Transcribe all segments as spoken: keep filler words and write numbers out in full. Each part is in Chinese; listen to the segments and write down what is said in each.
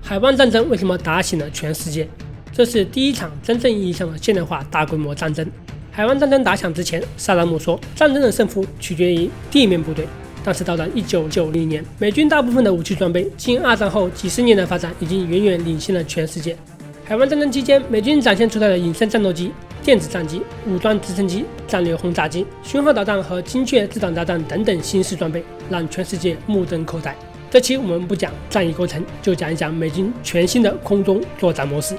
海湾战争为什么打醒了全世界？这是第一场真正意义上的现代化大规模战争。海湾战争打响之前，萨达姆说，战争的胜负取决于地面部队。但是到了一九九零年，美军大部分的武器装备，经二战后几十年的发展，已经远远领先了全世界。海湾战争期间，美军展现出来的隐身战斗机、电子战机、武装直升机、战略轰炸机、巡航导弹和精确制导炸弹等等新式装备，让全世界目瞪口呆。这期我们不讲战役构成，就讲一讲美军全新的空中作战模式。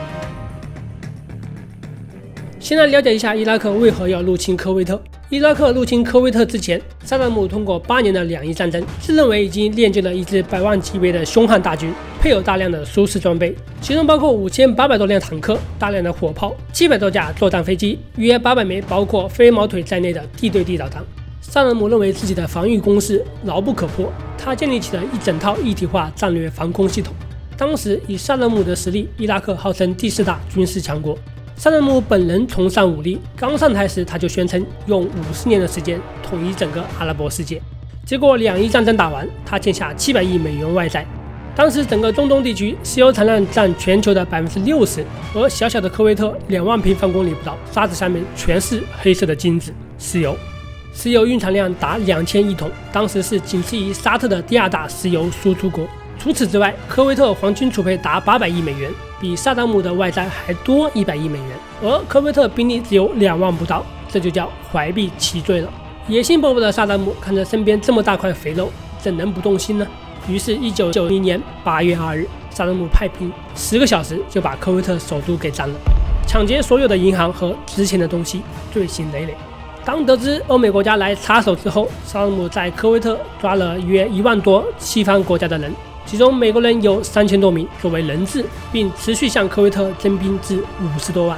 先来了解一下伊拉克为何要入侵科威特。伊拉克入侵科威特之前，萨达姆通过八年的两伊战争，自认为已经练就了一支百万级别的凶悍大军，配有大量的舒适装备，其中包括五千八百多辆坦克、大量的火炮、七百多架作战飞机、约八百枚包括飞毛腿在内的地对地导弹。萨达姆认为自己的防御工事牢不可破，他建立起了一整套一体化战略防空系统。当时以萨达姆的实力，伊拉克号称第四大军事强国。萨达姆本人崇尚武力，刚上台时他就宣称用五十年的时间统一整个阿拉伯世界。结果两伊战争打完，他欠下七百亿美元外债。当时整个中东地区石油产量占全球的百分之六十，而小小的科威特两万平方公里不到，沙子下面全是黑色的金子——石油。石油运产量达两千亿桶，当时是仅次于沙特的第二大石油输出国。除此之外，科威特黄金储备达八百亿美元，比萨达姆的外债还多一百亿美元，而科威特兵力只有两万不到，这就叫怀璧其罪了。野心勃勃的萨达姆看着身边这么大块肥肉，怎能不动心呢？于是，一九九零年八月二日，萨达姆派兵十个小时就把科威特首都给占了，抢劫所有的银行和值钱的东西，罪行累累。当得知欧美国家来插手之后，萨达姆在科威特抓了约一万多西方国家的人。其中美国人有三千多名作为人质，并持续向科威特征兵至五十多万。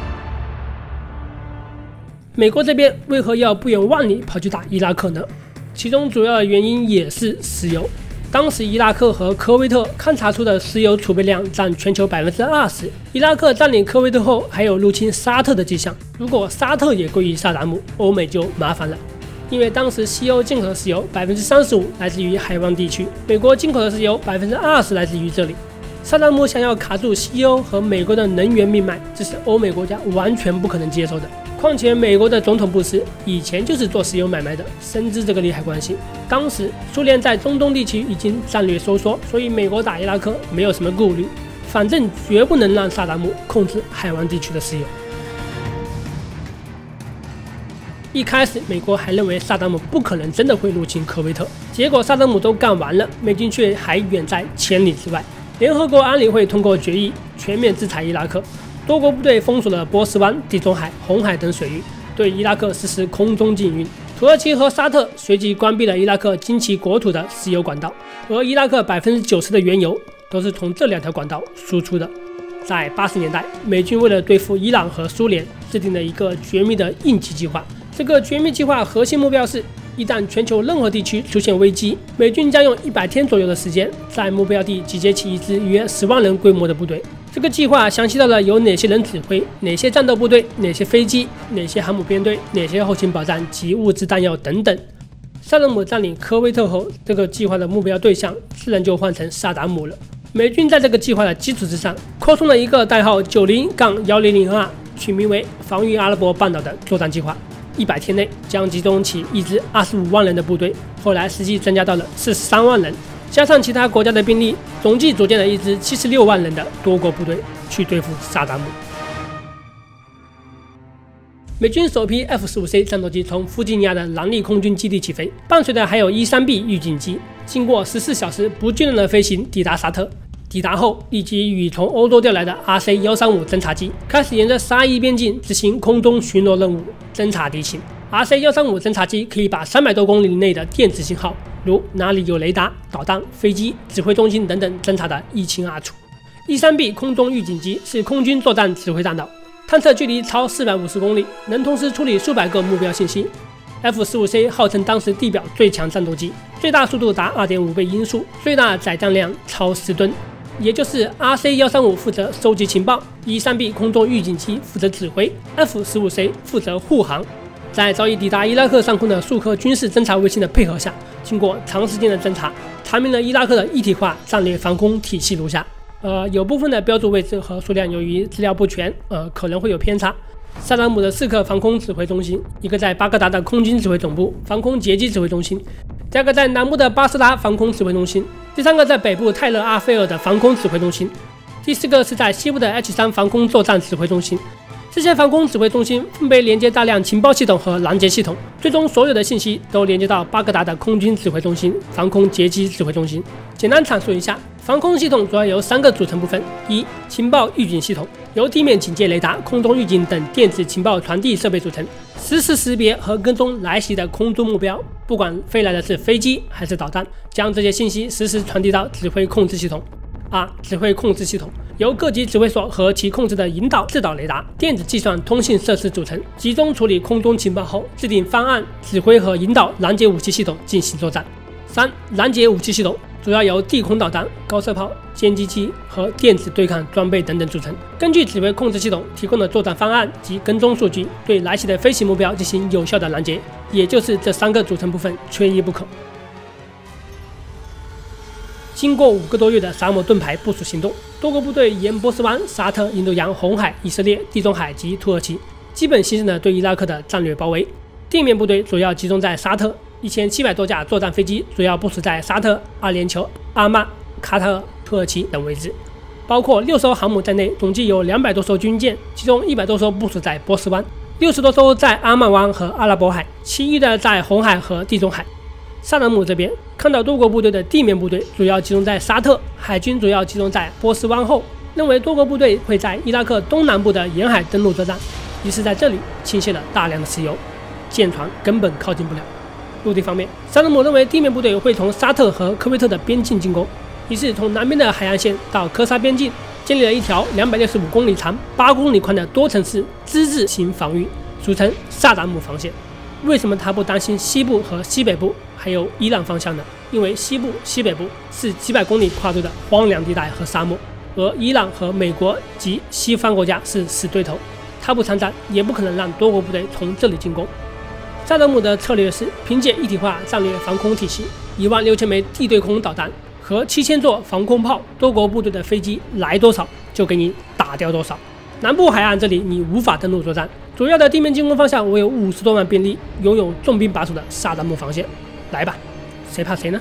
美国这边为何要不远万里跑去打伊拉克呢？其中主要的原因也是石油。当时伊拉克和科威特勘察出的石油储备量占全球 百分之二十。伊拉克占领科威特后，还有入侵沙特的迹象。如果沙特也归于萨达姆，欧美就麻烦了。因为当时西欧进口的石油 百分之三十五 来自于海湾地区，美国进口的石油 百分之二十 来自于这里。萨达姆想要卡住西欧和美国的能源命脉，这是欧美国家完全不可能接受的。况且美国的总统布什以前就是做石油买卖的，深知这个利害关系。当时苏联在中东地区已经战略收缩，所以美国打伊拉克没有什么顾虑，反正绝不能让萨达姆控制海湾地区的石油。一开始，美国还认为萨达姆不可能真的会入侵科威特，结果萨达姆都干完了，美军却还远在千里之外。联合国安理会通过决议，全面制裁伊拉克，多国部队封锁了波斯湾、地中海、红海等水域，对伊拉克实施空中禁运。土耳其和沙特随即关闭了伊拉克经其国土的石油管道，而伊拉克 百分之九十 的原油都是从这两条管道输出的。在八十年代，美军为了对付伊朗和苏联，制定了一个绝密的应急计划。这个绝密计划核心目标是，一旦全球任何地区出现危机，美军将用一百天左右的时间，在目标地集结起一支约十万人规模的部队。这个计划详细到了由哪些人指挥、哪些战斗部队、哪些飞机、哪些航母编队、哪些后勤保障及物资弹药等等。萨达姆占领科威特后，这个计划的目标对象自然就换成萨达姆了。美军在这个计划的基础之上，扩充了一个代号 九零一零零二，取名为防御阿拉伯半岛的作战计划。一百天内将集中起一支二十五万人的部队，后来实际增加到了四十三万人，加上其他国家的兵力，总计组建了一支七十六万人的多国部队去对付萨达姆。美军首批 F 十五 C 战斗机从弗吉尼亚的兰利空军基地起飞，伴随的还有 E 三 B 预警机，经过十四小时不间断的飞行抵达沙特。抵达后，立即与从欧洲调来的 R C 一三五 侦察机开始沿着沙伊边境执行空中巡逻任务，侦察敌情。R C 一三五 侦察机可以把三百多公里内的电子信号，如哪里有雷达、导弹、飞机、指挥中心等等侦察得一清二楚。E 三 B 空中预警机是空军作战指挥大脑，探测距离超四百五十公里，能同时处理数百个目标信息。F 十五 C 号称当时地表最强战斗机，最大速度达 二点五 倍音速，最大载降量超十吨。也就是 R C 一三五 负责收集情报 ，E 三 B 空中预警机负责指挥 ，F 十五 C 负责护航。在早已抵达伊拉克上空的数颗军事侦察卫星的配合下，经过长时间的侦察，查明了伊拉克的一体化战略防空体系如下： 呃，有部分的标注位置和数量由于资料不全，呃，可能会有偏差。萨达姆的四个防空指挥中心，一个在巴格达的空军指挥总部防空截击指挥中心，第二个在南部的巴斯达防空指挥中心，第三个在北部泰勒阿菲尔的防空指挥中心，第四个是在西部的 H 三防空作战指挥中心。这些防空指挥中心分别连接大量情报系统和拦截系统，最终所有的信息都连接到巴格达的空军指挥中心、防空截击指挥中心。简单阐述一下，防空系统主要由三个组成部分：一、情报预警系统，由地面警戒雷达、空中预警等电子情报传递设备组成，实时识别和跟踪来袭的空中目标，不管飞来的是飞机还是导弹，将这些信息实时传递到指挥控制系统。二、指挥控制系统由各级指挥所和其控制的引导、制导雷达、电子计算通信设施组成，集中处理空中情报后，制定方案，指挥和引导拦截武器系统进行作战。三、拦截武器系统主要由地空导弹、高射炮、歼击机和电子对抗装备等等组成，根据指挥控制系统提供的作战方案及跟踪数据，对来袭的飞行目标进行有效的拦截，也就是这三个组成部分缺一不可。经过五个多月的沙漠盾牌部署行动，多国部队沿波斯湾、沙特、印度洋、红海、以色列、地中海及土耳其，基本形成了对伊拉克的战略包围。地面部队主要集中在沙特，一千七百多架作战飞机主要部署在沙特、阿联酋、阿曼、卡塔尔、土耳其等位置，包括六艘航母在内，总计有两百多艘军舰，其中一百多艘部署在波斯湾，六十多艘在阿曼湾和阿拉伯海，其余的在红海和地中海。萨达姆这边看到多国部队的地面部队主要集中在沙特，海军主要集中在波斯湾后，认为多国部队会在伊拉克东南部的沿海登陆作战，于是在这里倾泻了大量的石油，舰船根本靠近不了。陆地方面，萨达姆认为地面部队会从沙特和科威特的边境进攻，于是从南边的海岸线到科沙边境建立了一条两百六十五公里长、八公里宽的多层次之字形防御，俗称萨达姆防线。为什么他不担心西部和西北部还有伊朗方向呢？因为西部、西北部是几百公里跨度的荒凉地带和沙漠，而伊朗和美国及西方国家是死对头，他不参战也不可能让多国部队从这里进攻。萨达姆的策略是凭借一体化战略防空体系，一万六千枚地对空导弹和七千座防空炮，多国部队的飞机来多少就给你打掉多少。南部海岸这里你无法登陆作战，主要的地面进攻方向我有五十多万兵力，拥有重兵把守的萨达姆防线，来吧，谁怕谁呢？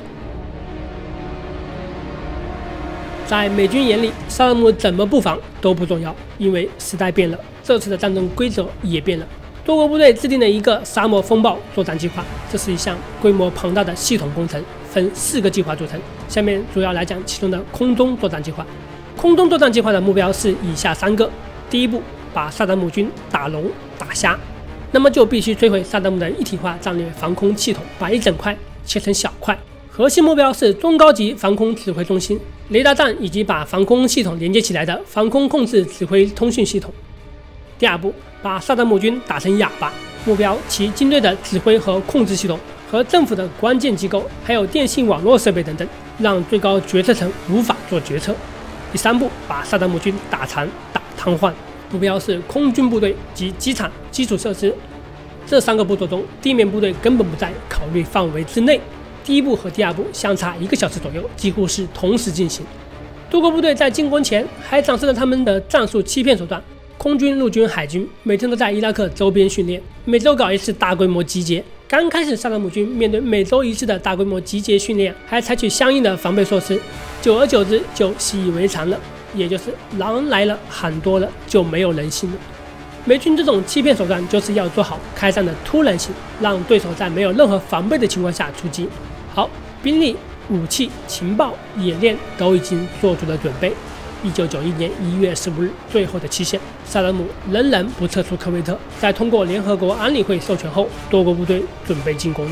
在美军眼里，萨达姆怎么布防都不重要，因为时代变了，这次的战争规则也变了。多国部队制定了一个沙漠风暴作战计划，这是一项规模庞大的系统工程，分四个计划组成。下面主要来讲其中的空中作战计划。空中作战计划的目标是以下三个：第一步，把萨达姆军打聋打瞎，那么就必须摧毁萨达姆的一体化战略防空系统，把一整块切成小块。核心目标是中高级防空指挥中心、雷达站以及把防空系统连接起来的防空控制指挥通讯系统。第二步，把萨达姆军打成哑巴，目标其军队的指挥和控制系统和政府的关键机构，还有电信网络设备等等，让最高决策层无法做决策。第三步，把萨达姆军打残、打瘫痪，目标是空军部队及机场、基础设施。这三个步骤中，地面部队根本不在考虑范围之内。第一步和第二步相差一个小时左右，几乎是同时进行。多国部队在进攻前还展示了他们的战术欺骗手段。空军、陆军、海军每天都在伊拉克周边训练，每周搞一次大规模集结。刚开始，萨达姆军面对每周一次的大规模集结训练，还采取相应的防备措施，久而久之就习以为常了，也就是狼来了喊多了就没有人性了。美军这种欺骗手段就是要做好开战的突然性，让对手在没有任何防备的情况下出击。好，兵力、武器、情报、演练都已经做足了准备。一九九一年一月十五日，最后的期限，萨达姆仍然不撤出科威特。在通过联合国安理会授权后，多国部队准备进攻了。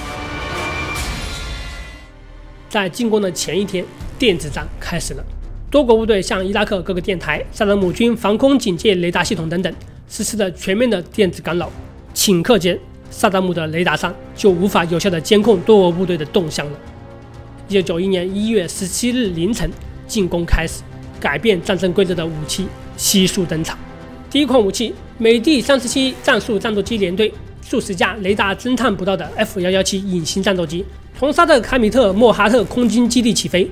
在进攻的前一天，电子战开始了。多国部队向伊拉克各个电台、萨达姆军防空警戒雷达系统等等实施了全面的电子干扰。顷刻间，萨达姆的雷达上就无法有效地监控多国部队的动向了。一九九一年一月十七日凌晨，进攻开始。改变战争规则的武器悉数登场。第一款武器，美第三十七战术战斗机联队数十架雷达侦探不到的 F 一一七隐形战斗机，从沙特凯米特莫哈特空军基地起飞，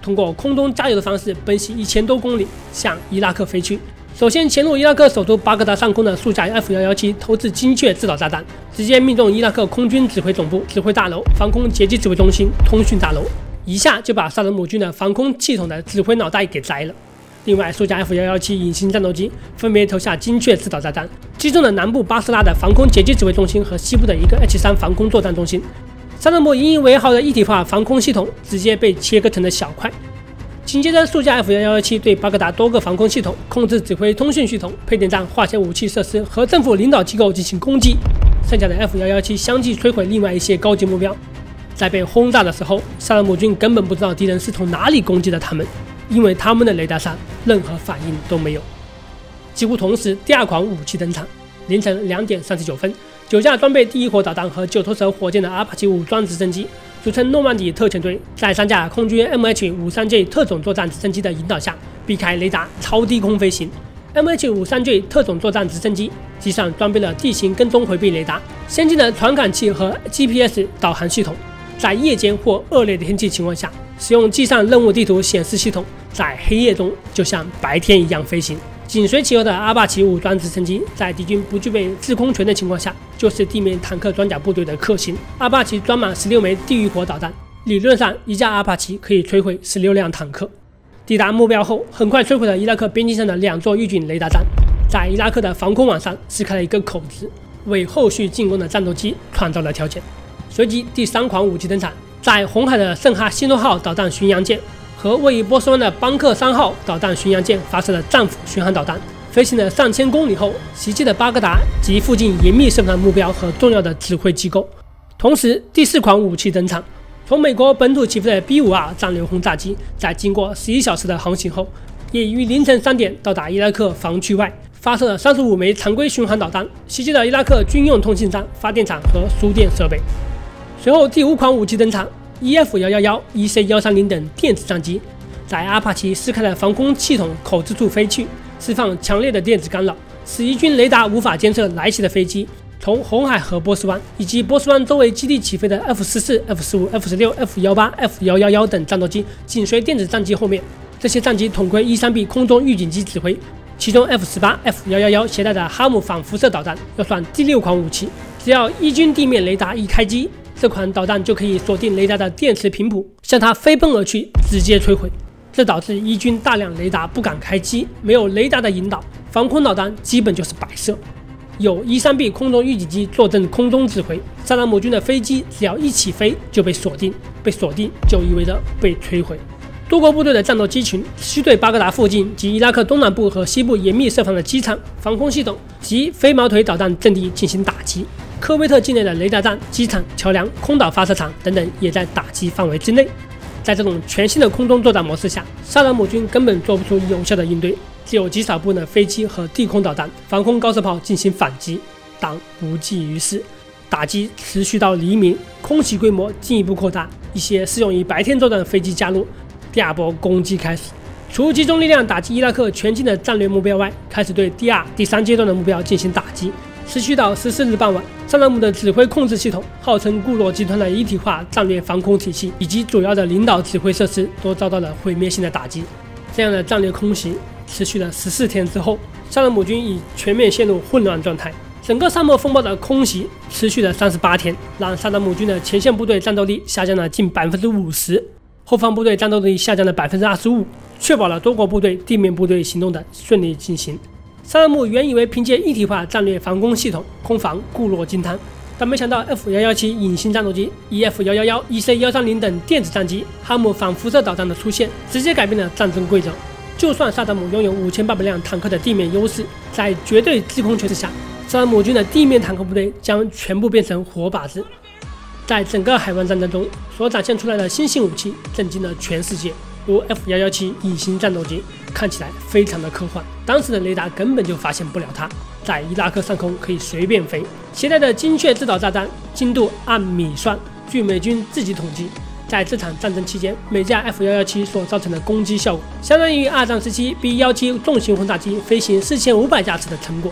通过空中加油的方式奔袭一千多公里，向伊拉克飞去。首先潜入伊拉克首都巴格达上空的数架 F 一一七投掷精确制导炸弹，直接命中伊拉克空军指挥总部、指挥大楼、防空截击指挥中心、通讯大楼，一下就把萨达姆军的防空系统的指挥脑袋给摘了。另外，数架 F 一一七隐形战斗机分别投下精确制导炸弹，击中了南部巴斯拉的防空截击指挥中心和西部的一个 H 三防空作战中心。萨达姆引以为豪的一体化防空系统直接被切割成了小块。紧接着，数架 F 一一七对巴格达多个防空系统、控制指挥通讯系统、配电站、化学武器设施和政府领导机构进行攻击，剩下的 F 一一七相继摧毁另外一些高级目标。在被轰炸的时候，萨达姆军根本不知道敌人是从哪里攻击的他们，因为他们的雷达上任何反应都没有。几乎同时，第二款武器登场。凌晨两点三十九分，九架装备第一火导弹和九头蛇火箭的阿帕奇武装直升机，组成诺曼底特遣队，在三架空军 M H 五十三 J 特种作战直升机的引导下，避开雷达，超低空飞行。M H 五十三 J 特种作战直升机机上装备了地形跟踪回避雷达、先进的传感器和 G P S 导航系统，在夜间或恶劣的天气情况下，使用机上任务地图显示系统，在黑夜中就像白天一样飞行。紧随其后的阿帕奇武装直升机，在敌军不具备制空权的情况下，就是地面坦克装甲部队的克星。阿帕奇装满十六枚地狱火导弹，理论上一架阿帕奇可以摧毁十六辆坦克。抵达目标后，很快摧毁了伊拉克边境上的两座预警雷达站，在伊拉克的防空网上撕开了一个口子，为后续进攻的战斗机创造了条件。随即，第三款武器登场，在红海的圣哈希诺号导弹巡洋舰和位于波斯湾的邦克三号导弹巡洋舰发射了战斧巡航导弹，飞行了上千公里后，袭击了巴格达及附近严密设防目标和重要的指挥机构。同时，第四款武器登场，从美国本土起飞的 B 五 R 战略轰炸机，在经过十一小时的航行后，也于凌晨三点到达伊拉克防区外，发射了三十五枚常规巡航导弹，袭击了伊拉克军用通信站、发电厂和输电设备。随后，第五款武器登场。E F 一一一、E C 一三零等电子战机，在阿帕奇撕开的防空系统口之处飞去，释放强烈的电子干扰，使伊军雷达无法监测来袭的飞机。从红海和波斯湾以及波斯湾周围基地起飞的 F 十四、F 十五、F 十六、F 十八、F 一一一等战斗机紧随电子战机后面，这些战机统归 E 三 B 空中预警机指挥。其中 F 十八、F 一一一携带的哈姆反辐射导弹要算第六款武器，只要伊军地面雷达一开机，这款导弹就可以锁定雷达的电磁频谱，向它飞奔而去，直接摧毁。这导致伊军大量雷达不敢开机，没有雷达的引导，防空导弹基本就是摆设。有 E 三 B 空中预警机坐镇空中指挥，萨达姆军的飞机只要一起飞就被锁定，被锁定就意味着被摧毁。多国部队的战斗机群持续对巴格达附近及伊拉克东南部和西部严密设防的机场、防空系统及飞毛腿导弹阵地进行打击。科威特境内的雷达站、机场、桥梁、空岛发射场等等也在打击范围之内。在这种全新的空中作战模式下，萨达姆军根本做不出有效的应对，只有极少部分的飞机和地空导弹、防空高射炮进行反击，但无济于事。打击持续到黎明，空袭规模进一步扩大，一些适用于白天作战的飞机加入。第二波攻击开始，除集中力量打击伊拉克全境的战略目标外，开始对第二、第三阶段的目标进行打击。持续到十四日傍晚，萨达姆的指挥控制系统、号称固洛集团的一体化战略防空体系以及主要的领导指挥设施都遭到了毁灭性的打击。这样的战略空袭持续了十四天之后，萨达姆军已全面陷入混乱状态。整个沙漠风暴的空袭持续了三十八天，让萨达姆军的前线部队战斗力下降了近 百分之五十， 后方部队战斗力下降了 百分之二十五， 确保了多国部队、地面部队行动的顺利进行。萨达姆原以为凭借一体化战略防空系统空防固若金汤，但没想到 F 一一七 隐形战斗机、E F 一一一、E C 一三零等电子战机、哈姆反辐射导弹的出现，直接改变了战争规则。就算萨达姆拥有五千八百辆坦克的地面优势，在绝对制空权之下，萨达姆军的地面坦克部队将全部变成活靶子。在整个海湾战争中所展现出来的新型武器震惊了全世界，如 F 一一七 隐形战斗机，看起来非常的科幻，当时的雷达根本就发现不了它，在伊拉克上空可以随便飞，携带的精确制导炸弹精度按米算。据美军自己统计，在这场战争期间，每架 F 一一七所造成的攻击效果，相当于二战时期 B 一七重型轰炸机飞行四千五百架次的成果。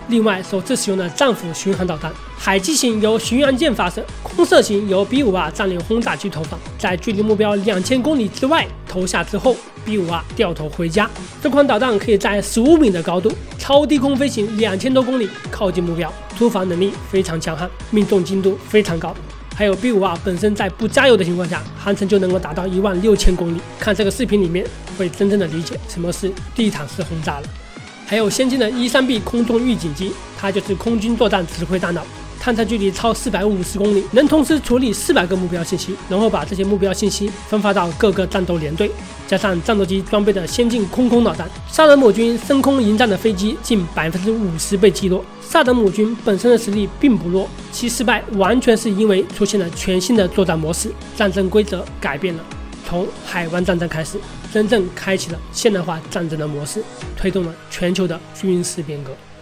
另外，首次使用的战斧巡航导弹，海基型由巡洋舰发射，空射型由 B 五 R 战略轰炸机投放，在距离目标两千公里之外投下之后 ，B 五 R 掉头回家。这款导弹可以在十五米的高度超低空飞行两千多公里，靠近目标，突防能力非常强悍，命中精度非常高。还有 B 五 R 本身在不加油的情况下，航程就能够达到一万六千公里。看这个视频里面，会真正的理解什么是地毯式轰炸了。还有先进的 E 三 B 空中预警机，它就是空军作战指挥大脑，探测距离超四百五十公里，能同时处理四百个目标信息，然后把这些目标信息分发到各个战斗连队。加上战斗机装备的先进空空导弹，萨德姆军升空迎战的飞机近百分之五十被击落。萨德姆军本身的实力并不弱，其失败完全是因为出现了全新的作战模式，战争规则改变了。从海湾战争开始，真正开启了现代化战争的模式，推动了全球的军事变革。